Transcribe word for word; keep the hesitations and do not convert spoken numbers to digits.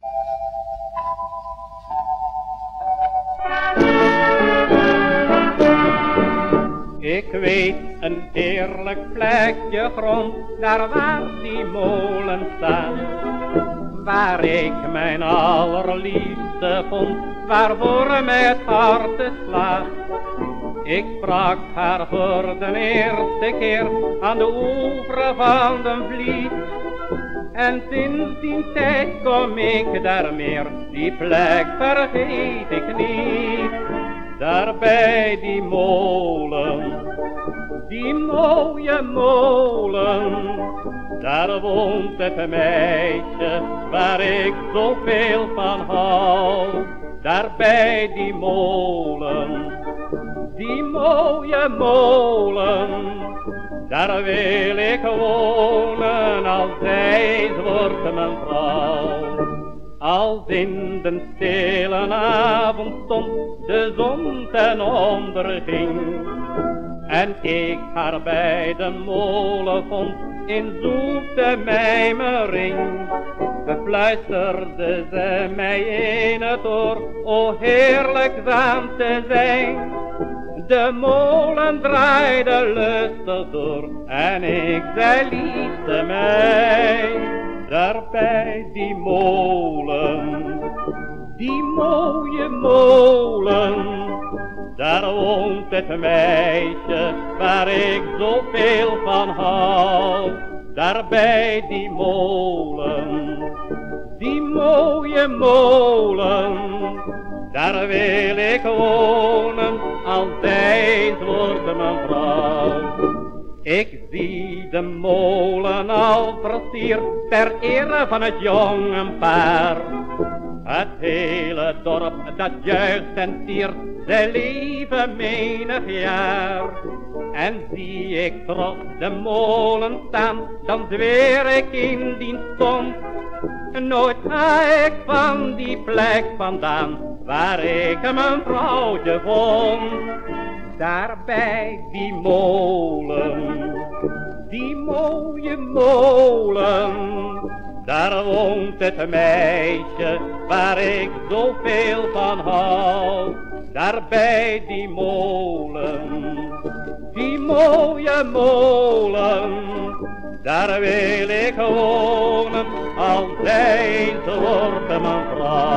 Ik weet een heerlijk plekje grond, daar waar die molen staat, waar ik mijn allerliefste vond, waarvoor mij het hart slaat. Ik sprak haar voor de eerste keer aan de oever van de Vliet, en sinds die tijd kom ik daar meer, die plek vergeet ik niet. Daar bij die molen, die mooie molen, daar woont het meisje waar ik zoveel van hou. Daar bij die molen, die mooie molen, daar wil ik wonen als zij wordt mijn vrouw. Als in de stille avondstond de zon ten onder ging, en ik haar bij de molen vond in zoete mijmering, fluisterde ze mij in het oor, o heerlijk zaam te zijn. De molen draaide lustig door en ik zei liefste mij. Daar bij die molen, die mooie molen, daar woont het meisje waar ik zoveel van hou. Daar bij die molen, die mooie molen, daar wil ik wonen als zij wordt mijn vrouw. Ik zie de molen al versierd ter ere van het jonge paar. Het hele dorp dat juicht en tiert, zij leven menig jaar. En zie ik trots de molen staan, dan zweer ik in die stond, nooit ga ik van die plek vandaan, waar ik mijn vrouwtje vond. Daar bij die molen, die mooie molen, daar woont het meisje waar ik zoveel van hou. Daar bij die molen, die mooie molen, daar wil ik wonen als zij wordt mijn vrouw.